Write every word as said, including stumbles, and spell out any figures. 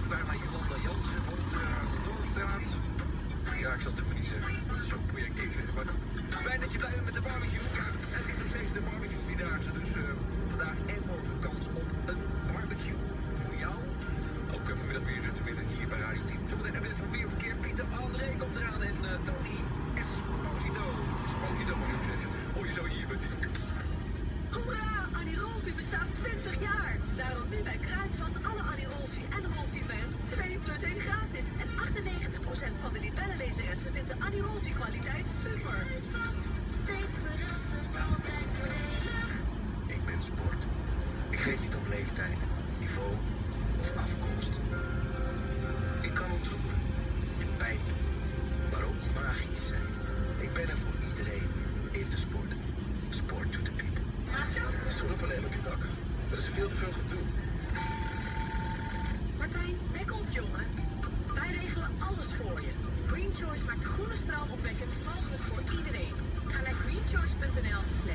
wij naar Jolanda Jansen op de Dorpstraat. Ja, ik zal het maar niet zeggen. Dat is zo'n project X. Maar fijn dat je bij bent met de barbecue. Ja, het is nog steeds de barbecue vierdaagse. Dus uh, vandaag en morgen kans op een barbecue voor jou. Ook uh, vanmiddag weer te winnen hier bij Radio tien. Zometeen hebben we het weer verkeer. Pieter André komt eraan en uh, Tony Esposito. Esposito mag ik zeggen. Hoor je zo hier met die. Hoera! Annie Rolfie bestaat twintig jaar. Daarom nu bij Kruidvat alle Annie Rolfie en Rolfie Man twee plus één gratis. En achtennegentig procent van de libellenlezeressen vindt de Annie Rolfie kwaliteit super. Steeds verrassend, altijd voordelig. Ik ben sport. Ik geef niet om leeftijd, niveau of afkomst. Ik kan ontroeren, pijn doen, maar ook magisch zijn. Ik ben er voor iedereen. Intersport. Sport to the people. Zonnepanelen op je dak. Dat is veel te veel gedoe. Martijn, wek op, jongen. Wij regelen alles voor je. Green Choice maakt groene stroom opwekkend mogelijk voor iedereen. Ga naar greenchoice punt n l